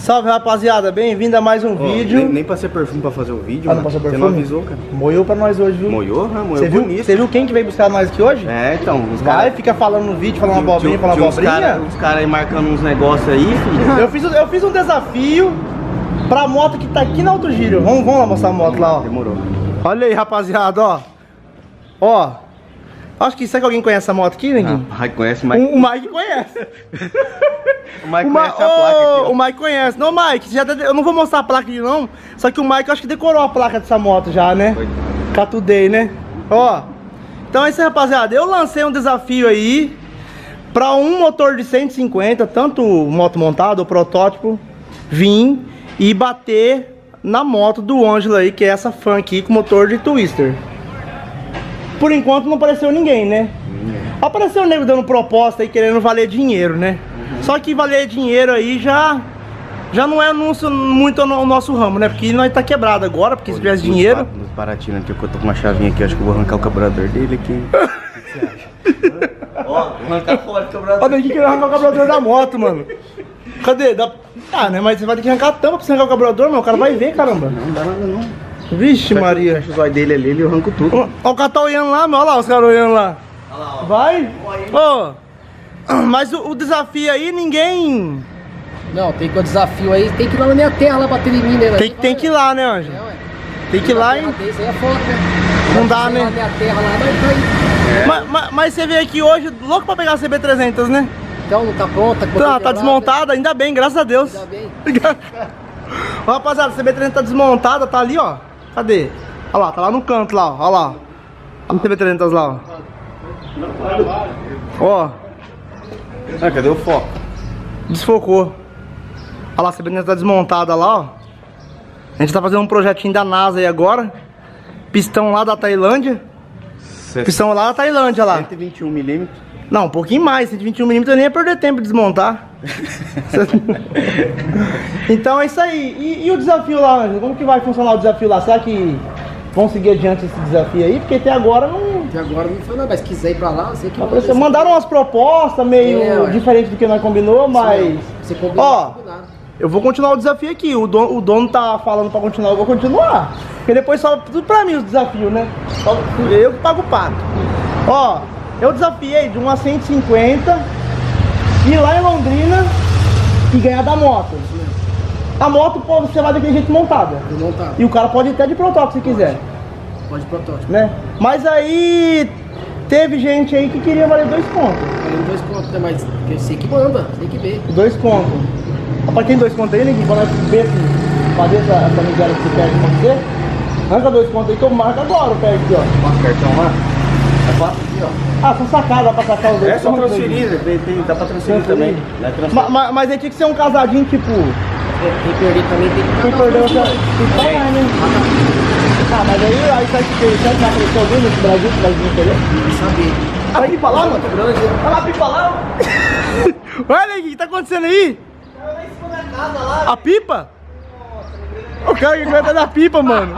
Salve, rapaziada, bem-vindo a mais um vídeo. Nem passei perfume pra fazer o vídeo, não passou perfume? Você não avisou, cara. Moiou pra nós hoje, viu? Moiou? Moiou bonito. Você viu quem que veio buscar nós aqui hoje? É, então. Fica falando no vídeo, falando uma abobrinha, falando abobrinha. Os caras aí marcando uns negócios aí, filho. Eu fiz um desafio pra moto que tá aqui na Alto Giro. Vamos lá mostrar a moto lá, ó. Demorou. Olha aí, rapaziada, ó. Ó. Acho que será que alguém conhece essa moto aqui, Neguinho? Ah, conhece, mas... O Mike conhece. O Mike conhece a placa aqui, ó. O Mike conhece. Não, Mike, eu não vou mostrar a placa aqui não. Só que o Mike, eu acho que decorou a placa dessa moto já, né? Foi. Catudei, né? Ó. Então é isso aí, rapaziada. Eu lancei um desafio aí pra um motor de 150, tanto moto montada ou protótipo, vir e bater na moto do Ângelo aí, que é essa fan aqui com motor de Twister. Por enquanto não apareceu ninguém, né? Apareceu o nego dando proposta aí, querendo valer dinheiro, né? Só que valer dinheiro aí já não é muito o nosso ramo, né? Porque nós tá quebrado agora, porque se tivesse dinheiro... Nos Paratina aqui, eu tô com uma chavinha aqui, acho que eu vou arrancar o carburador dele aqui. O que você acha? Ó, vou arrancar fora o carburador. Olha aqui que vai arrancar o carburador da moto, mano. Cadê? Ah, né? Mas você vai ter que arrancar a tampa pra você arrancar o carburador, mano. O cara vai ver, caramba. Não dá nada não. Vixe, Maria. Fecha os olhos dele ali, ele arranca tudo. Ó, o cara tá olhando lá, meu. Olha lá os caras olhando lá. Olha lá, ó. Vai? Ó. Mas o desafio aí, ninguém... Não, tem que o desafio aí, tem que ir lá na minha terra, lá bater em mim, né? Tem que ir lá, né, Ângelo? Ué. Tem que ir lá, hein? Isso aí é foto, né? Não dá, né? Na minha terra lá, mas Mas você veio aqui hoje louco pra pegar a CB300, né? então não tá pronta. Tá desmontada, ainda bem, graças a Deus. Ainda bem. Ó, rapaziada, a CB300 tá desmontada, tá ali, ó. Cadê? Olha lá, tá lá no canto lá, ó. Olha lá. Olha o CB300 lá, ó. Ó. Ah, cadê o foco? Desfocou. Olha lá, a CB300 tá desmontada lá, ó. A gente tá fazendo um projetinho da NASA aí agora. Pistão lá da Tailândia. Pistão lá da Tailândia lá. 121 milímetros. Não, um pouquinho mais, 121 mm eu nem ia perder tempo de desmontar. Então é isso aí. E o desafio lá, Ângelo? Como que vai funcionar o desafio lá? Será que vão seguir adiante esse desafio aí? Porque até agora não... Até agora não foi nada, mas se quiser ir pra lá, eu sei que... Mandaram umas propostas meio diferentes do que nós combinou, mas... Você combinou, ó, eu vou continuar o desafio aqui. O dono tá falando pra continuar, eu vou continuar. Porque depois sobe tudo pra mim os desafios, né? Só eu que pago o pato. Ó, eu desafiei de uma 150 ir lá em Londrina e ganhar da moto. A moto, pô, você vai daquele jeito montada. E o cara pode ir até de protótipo se quiser. Pode protótipo. Né? Mas aí teve gente aí que queria valer 2 contos. Valendo 2 contos, né? Mas eu sei que manda, tem que ver. 2 contos. Rapaz, tem 2 contos aí, Neguinho? Pra nós ver se fazer essa miséria que você perde pra você. Arranca 2 contos aí que eu marco agora o pé aqui, ó. Passa o cartão lá? É fácil aqui, ó. Ah, só sacar, dá pra sacar os 2 É só contos. transferir, dá pra transferir também. Mas aí tinha que ser um casadinho tipo... Quem perder também tem que... Quem perdeu já tem que pagar, né? Ah, mas aí sai que tem, será que vai aparecer alguém nesse Brasil que vai vir querer? Não saber. Vai pipa lá, mano? Vai lá, pipa lá. Olha, Neguinho, o que tá acontecendo aí? A pipa? O cara que vai da pipa, mano.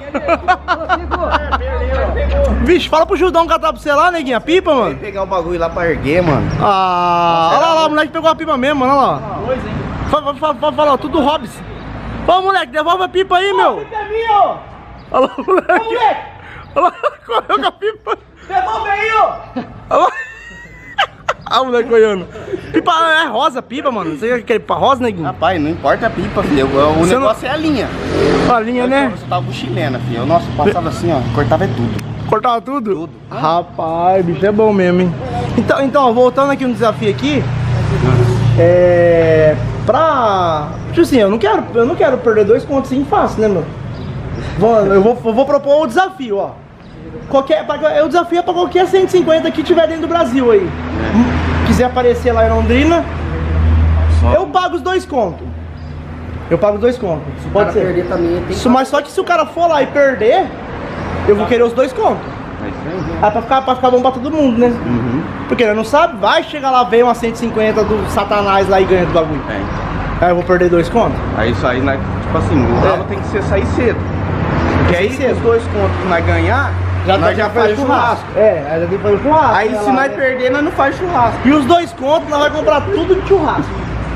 Vixe, fala pro Judão catar pra você lá, Neguinho, a pipa, mano. Tem que pegar o bagulho lá pra erguer, mano. Ah, olha lá, o moleque pegou a pipa mesmo, olha lá. Fala, tudo Hobbs. Ô, moleque, devolve a pipa aí, meu. A pipa é minha, ó. Olha lá, moleque. Ô, moleque. Olha lá, correu com a pipa. Devolve aí, ó. Olha lá. Ah, o moleque olhando. Pipa é rosa, pipa, mano. Você quer pipa rosa, Neguinho? Rapaz, não importa a pipa, filho. O negócio é a linha. A linha, né? Você tava chilena, filho. Nossa, passava assim, ó. Cortava tudo. Cortava tudo? Tudo. Rapaz, bicho é bom mesmo, hein? Então, voltando aqui no desafio aqui. Tipo assim, eu não quero perder 2 contos assim fácil, né, meu? Eu vou propor o desafio, ó. O desafio é pra qualquer 150 que tiver dentro do Brasil aí. Quiser aparecer lá em Londrina, eu pago os 2 contos. Eu pago os 2 contos. Se o Pode cara ser. perder também, tem que... Mas só que se o cara for lá e perder, eu vou querer os 2 contos. É pra ficar bom pra todo mundo, né? Porque ele não sabe, vai chegar lá, vem uma 150 do Satanás lá e ganha do bagulho. Aí eu vou perder 2 contos. Aí isso aí, tipo assim, o ralo tem que sair cedo. Porque aí se os 2 contos que nós ganhar, nós já faz churrasco. É, aí já tem que fazer churrasco. Aí se nós perder, nós não faz churrasco. E os 2 contos, nós vamos comprar tudo de churrasco.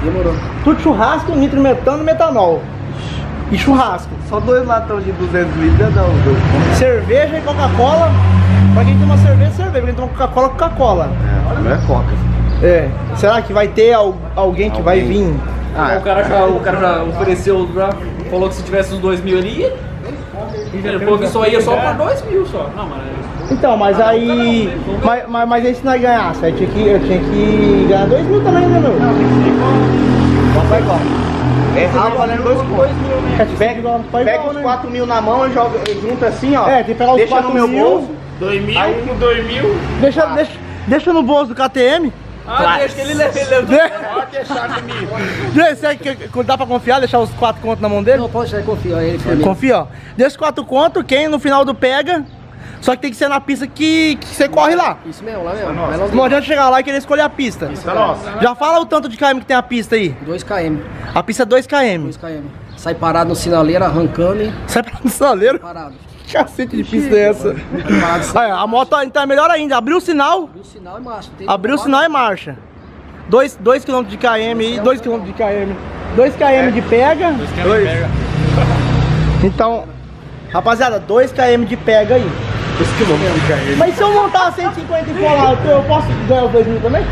Demorou. Tudo churrasco, nitrometano e metanol. E churrasco. Só 2 latões de 200 litros não, Cerveja e Coca-Cola. Pra quem toma cerveja, cerveja. Pra quem toma Coca-Cola, Coca-Cola. Não é Coca. É. Será que vai ter alguém que vai vir? O cara já ofereceu, já falou que se tivesse uns 2.000 ali, ele falou que só ia só pra 2.000 só. Não, mas... Então, mas aí... Mas aí se nós ganhasse, eu tinha que ganhar 2.000 também, né, meu? Não, tem que ser igual. Vai igual. É ralo valendo 2 contos. Pega os né? 4.000 na mão e joga junto assim, ó. É, tem que pegar os 4.000. Deixa no meu bolso. 2.000 com 2.000. Deixa no bolso do KTM. Deixa que ele leva. Pode deixar comigo. Dá pra confiar, deixar os 4 contos na mão dele? Não, pode deixar, confia. Ele Confia, ó. Deixa os 4 contos, quem no final do pega. Só que tem que ser na pista que você corre lá. Isso mesmo, lá mesmo. Não adianta chegar lá e querer escolher a pista. Isso é nossa. Já fala o tanto de km que tem a pista aí. 2 km. A pista é 2 km. 2 km. Sai parado no sinaleiro, arrancando e Sai pra no sinaleiro. parado. Que cacete de pista é essa? Olha, a moto então é melhor ainda. Abriu o sinal. Abriu o sinal e marcha. Abriu o sinal e marcha. 2 km de km aí, 2 km de km. 2 km de pega. 2 km de pega. Então, rapaziada, 2 km de pega aí. 2 km de km. Mas se eu montar 150 e for lá, eu posso ganhar os 2.000 também?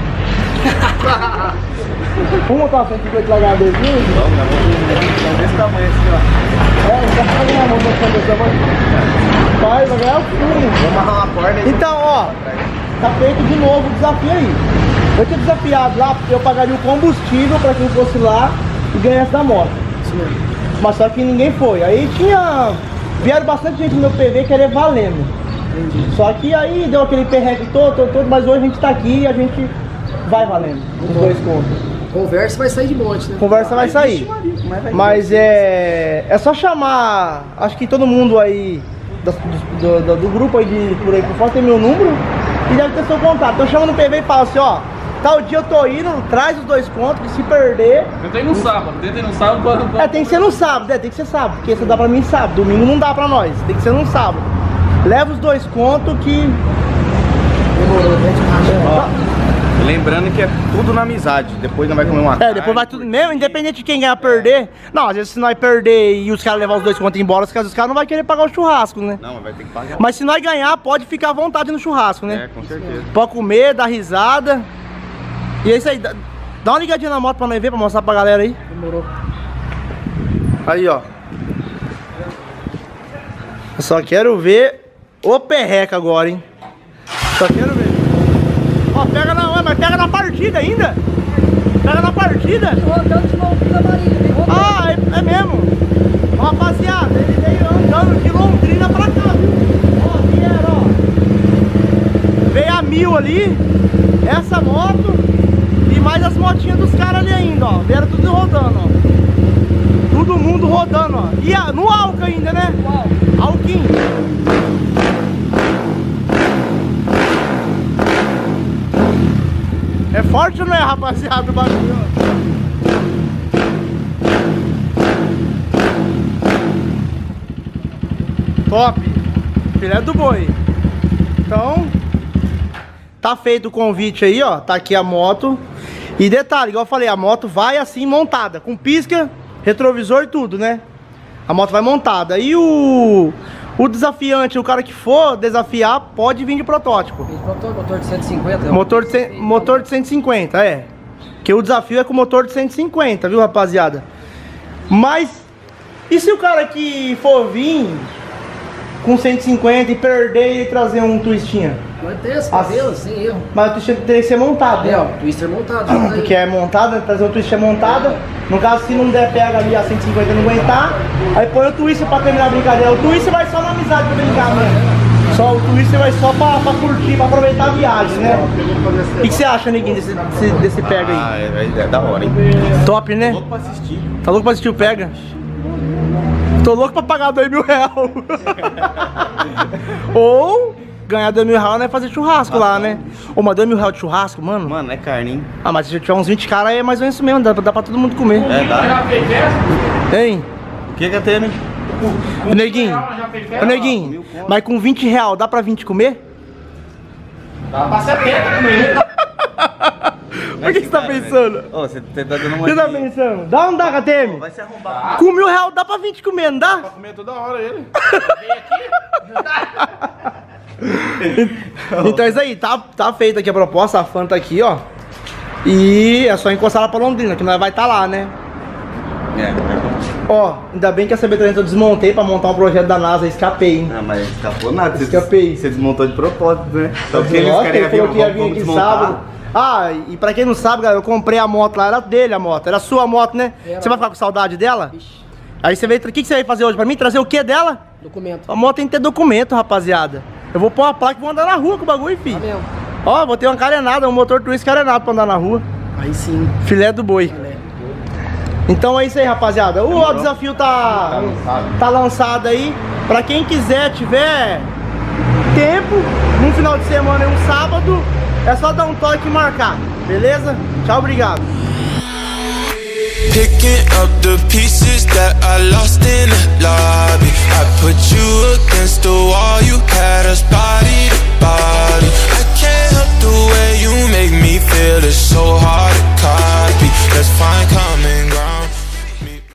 Vamos montar 150 e ganhar 2.000? Desse tamanho assim, ó. É, já vai ganhar a mão desse tamanho. Vai ganhar o fumo. Vou amarrar uma corda aí. Então, ó, tá feito de novo o desafio aí. Eu tinha desafiado lá, porque eu pagaria o combustível pra quem fosse lá e ganhasse da moto. Isso mesmo. Mas só que ninguém foi. Aí vieram bastante gente no meu PV querer valendo. Entendi. Só que aí deu aquele perreque todo, mas hoje a gente tá aqui e a gente vai valendo. Os 2 contos. Conversa vai sair de monte, né? Conversa vai sair. Mas é só chamar, acho que todo mundo aí do grupo aí por aí por fora tem meu número e deve ter seu contato. Então chama no PV e fala assim, ó, tal dia eu tô indo, traz os 2 contos, que se perder... Tentei no sábado quando... tem que ser no sábado, tem que ser sábado, porque isso dá pra mim sábado, domingo não dá pra nós, tem que ser no sábado. Leva os 2 contos que... Demorou, né? Lembrando que é tudo na amizade. Depois não vai comer uma carne. Depois vai tudo mesmo, independente de quem ganhar perder. Não, às vezes se nós perder e os caras levar os 2 contos embora, os caras não vão querer pagar o churrasco, né? Não, vai ter que pagar. Mas se nós ganhar, pode ficar à vontade no churrasco, né? É, com certeza. Pode comer, dar risada. E é isso aí, dá uma ligadinha na moto pra nós ver, pra mostrar pra galera aí. Demorou. Aí, ó. Eu só quero ver o perreca agora, hein? Só quero ver. Ó, mas pega na partida ainda. Pega na partida. Rodando de Londrina Marinha, vem rodando. Ah, é mesmo. Ó, rapaziada, ele veio andando de Londrina pra cá, viu? Ó, vieram, ó. Veio a 1000 ali. Essa moto. E mais as motinhas dos caras ali ainda, ó. Vieram tudo rodando, ó. Todo mundo rodando, ó. E no álcool ainda, né? Alquim. É forte ou não é, rapaziada, o bagulho? Top. Filé do boi. Então, tá feito o convite aí, ó. Tá aqui a moto. E detalhe, igual eu falei, a moto vai assim montada, com pisca, retrovisor e tudo, né? A moto vai montada. E o desafiante, o cara que for desafiar, pode vir de protótipo. Motor de 150. Motor de 150, é. Que o desafio é com motor de 150, viu, rapaziada? Mas, e se o cara que for vir com 150 e perder e trazer um twistinha? Vai ter esse cabelo, sem erro. Mas o twister teria que ser montado, né? É, o twister montado. Porque é montado, né? Trazer o twister montado. No caso, se não der pega ali a 150 e não aguentar, aí põe o twister pra terminar a brincadeira. O twister vai só na amizade pra brincar, né? Só o twister vai só pra curtir, pra aproveitar a viagem, né? O que você acha, neguinho, desse pega aí? É da hora, hein? Top, né? Tô louco pra assistir. Tá louco pra assistir o pega? Tô louco pra pagar R$2.000. Ou ganhar R$2.000, né? Fazer churrasco lá, né? Ô, mas R$2.000 de churrasco, mano? Mano, é carne, hein? Ah, mas se tiver uns 20 caras, é mais ou menos isso mesmo. Dá pra todo mundo comer. É, dá. Hein? O que é ter, né? Ô, neguinho. Ô, neguinho. Mas com R$20, dá pra 20 comer? Dá pra 70 comer. O que você tá pensando? Ô, você tá dando uma... O que você tá pensando? Dá ou não dá, KTM? Vai se arrombar. Com R$1.000 dá pra 20 comer, não dá? Pra comer toda hora ele. Então é isso aí, tá feita aqui a proposta, a Fan tá aqui, ó. E é só encostar ela pra Londrina, que nós vai estar lá, né? Ó, ainda bem que a CB300 eu desmontei pra montar um projeto da NASA, escapei, hein? Não, mas escapou nada. Escapei. Você desmontou de propósito, né? Só porque Nossa, eles querem falou que ia vir aqui sábado. Ah, e pra quem não sabe, galera, eu comprei a moto lá, era dele a moto, era sua moto, né? Você vai ficar com saudade dela? Ixi, Aí você veio, o que você vai fazer hoje pra mim? Trazer o que dela? documento. A moto tem que ter documento, rapaziada. Eu vou pôr uma placa e vou andar na rua com o bagulho, Tá filho. mesmo. Ó, vou ter uma carenada, um motor twist carenado pra andar na rua. Aí sim. Filé do boi. Então é isso aí, rapaziada. O desafio tá lançado aí. Pra quem quiser, tiver tempo, num final de semana e um sábado, é só dar um toque e marcar, beleza? Tchau, obrigado. Picking up the pieces that I lost in the lobby. I put you against the